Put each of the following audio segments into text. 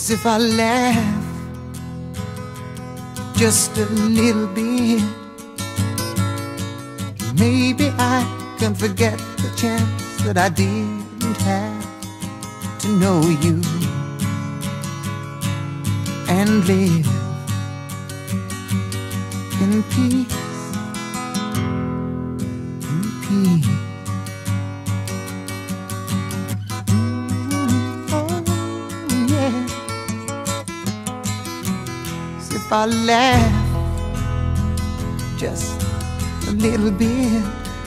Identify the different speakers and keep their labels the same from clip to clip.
Speaker 1: 'Cause if I laugh just a little bit, maybe I can forget the chance that I didn't have to know you and live in peace, in peace. If I laugh just a little bit,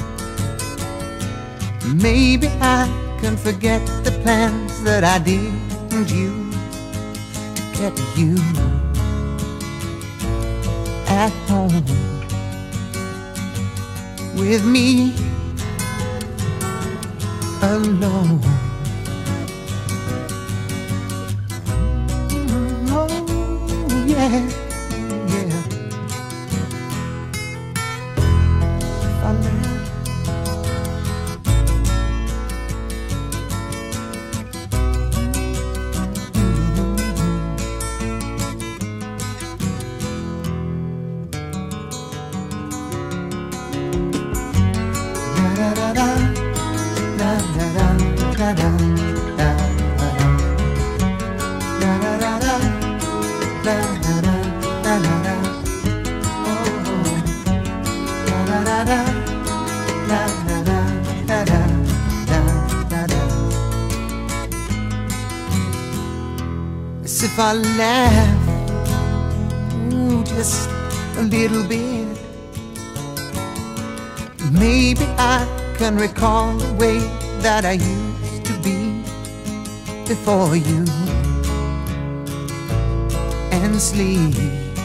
Speaker 1: maybe I can forget the plans that I didn't use to get you at home with me alone. Oh, yeah. As if I laugh, ooh, just a little bit, maybe I can recall the way that I used to be before you, and sleep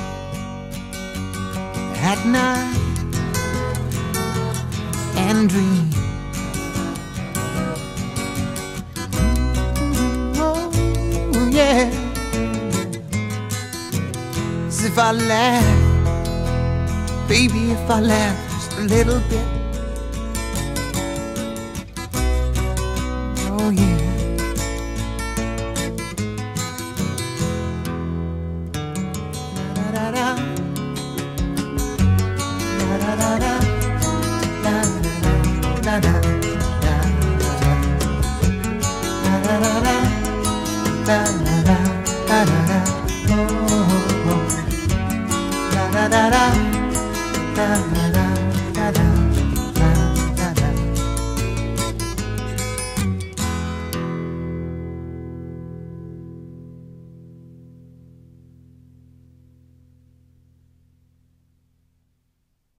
Speaker 1: at night and dream. Oh, yeah. As if I laugh, baby, if I laugh just a little bit, oh yeah. Da da da da da da da da da.